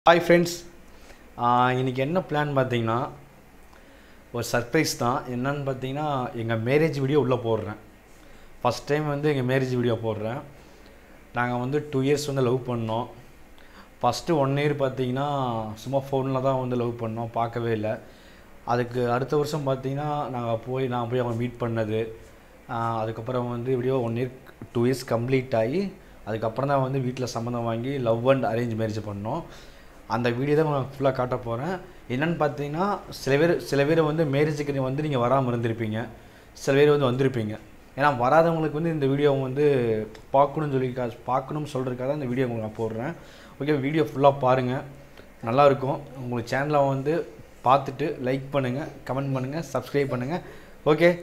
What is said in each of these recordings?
Hi friends, இன்னைக்கு என்ன plan பார்த்தீங்கன்னா ஒரு சர்ப்ரைஸ் தான். என்னன்னு பார்த்தீங்கன்னா எங்கள் மேரேஜ் வீடியோ உள்ளே போடுறேன். ஃபஸ்ட் டைம் வந்து எங்கள் மேரேஜ் வீடியோ போடுறேன். நாங்கள் வந்து 2 years வந்து லவ் பண்ணோம். ஃபஸ்ட்டு 1 year பார்த்தீங்கன்னா சும்மா ஃபோனில் தான் வந்து லவ் பண்ணோம், பார்க்கவே இல்லை. அதுக்கு அடுத்த வருஷம் பார்த்தீங்கன்னா நான் போய் அவங்க மீட் பண்ணது. அதுக்கப்புறம் வந்து வீடியோ 2 years கம்ப்ளீட் ஆகி அதுக்கப்புறம் தான் வந்து வீட்டில் சம்மந்தம் வாங்கி லவ் அண்ட் அரேஞ்ச் மேரேஜ் பண்ணோம். அந்த வீடியோ தான் நான் ஃபுல்லாக காட்ட போகிறேன். என்னென்னு பார்த்தீங்கன்னா சில பேர் வந்து மேரேஜுக்கு வந்து நீங்கள் வராமல் இருந்திருப்பீங்க, சில பேர் வந்து வந்திருப்பீங்க. ஏன்னா வராதவங்களுக்கு வந்து இந்த வீடியோ வந்து பார்க்கணும்னு சொல்கிறதுக்காக இந்த வீடியோ உங்களுக்கு நான் போடுறேன். ஓகே, வீடியோ ஃபுல்லாக பாருங்கள், நல்லாயிருக்கும். உங்களுக்கு சேனலை வந்து பார்த்துட்டு லைக் பண்ணுங்கள், கமெண்ட் பண்ணுங்கள், சப்ஸ்கிரைப் பண்ணுங்கள். ஓகே.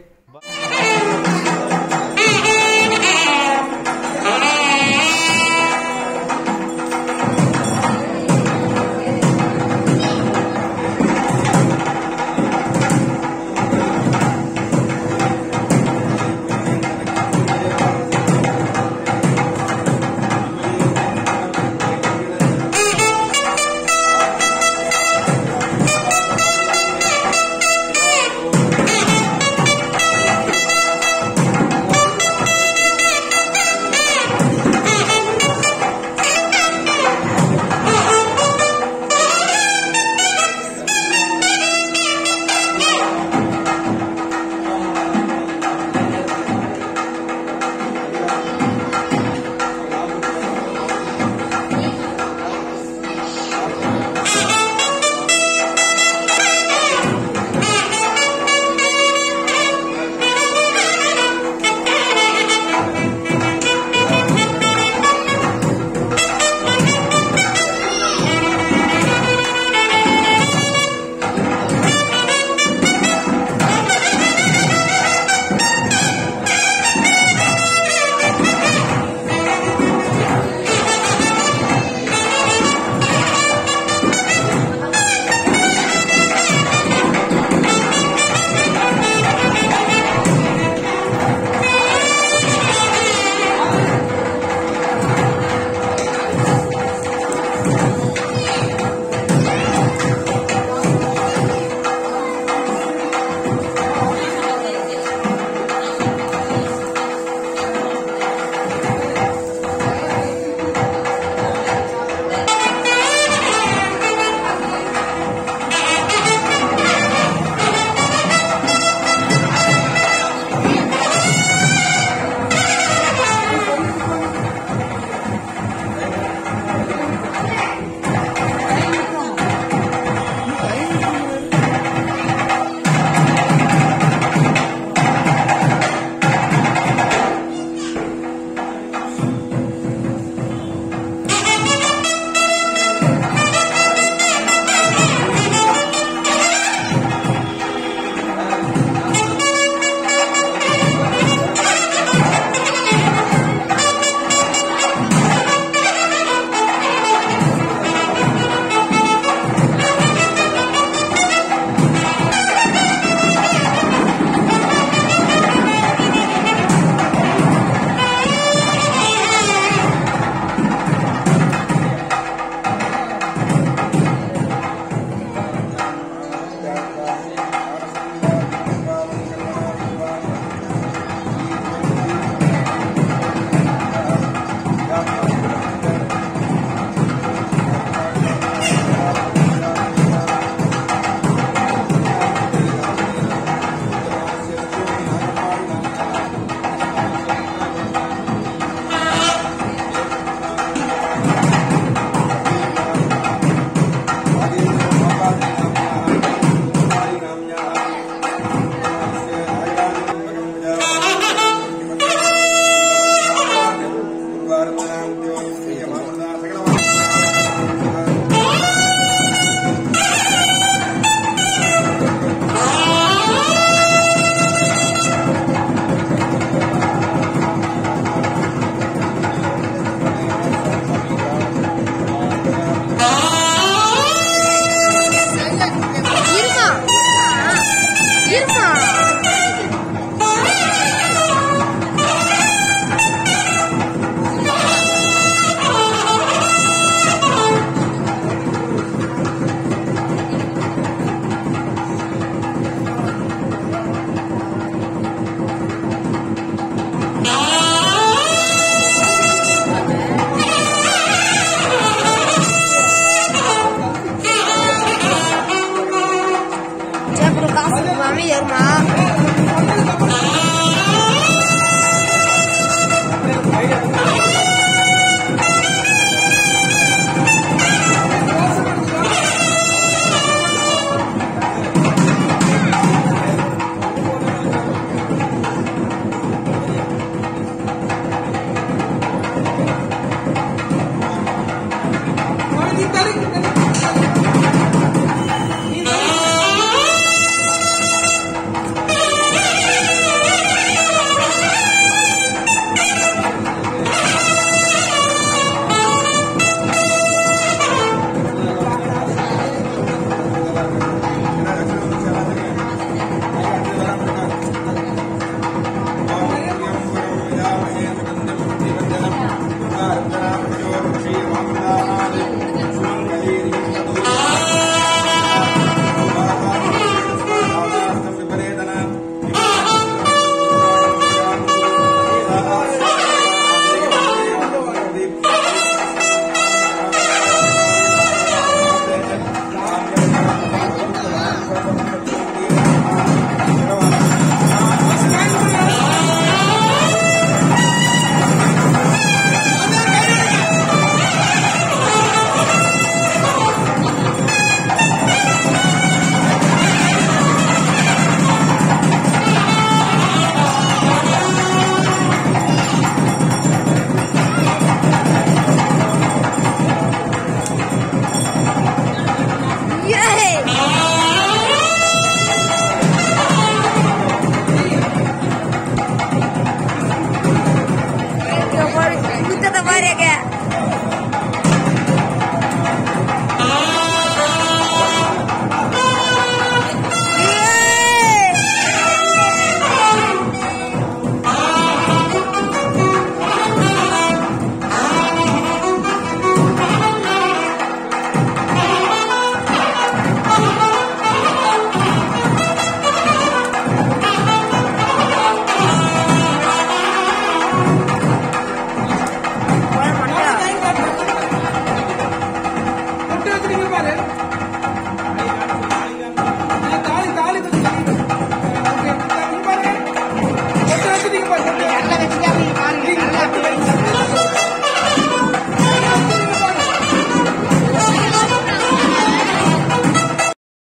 இங்க பாரு